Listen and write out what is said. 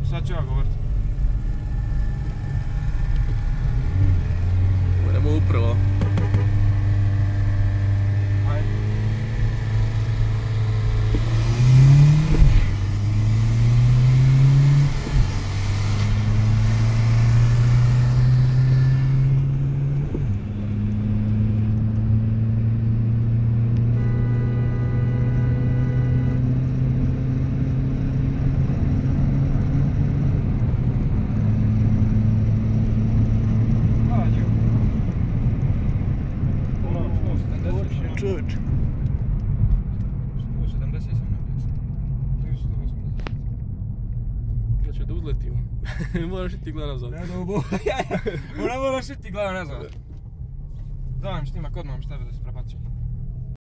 Sad ću ja govorit. Idemo upravo. Ajde. Čovječ. 170 sam napisao. 180. Ja ću da uzletimo. Moraš iti gleda nazad. Ne moraš iti gleda nazad. Dajem snima kod mam šta da se prebacio.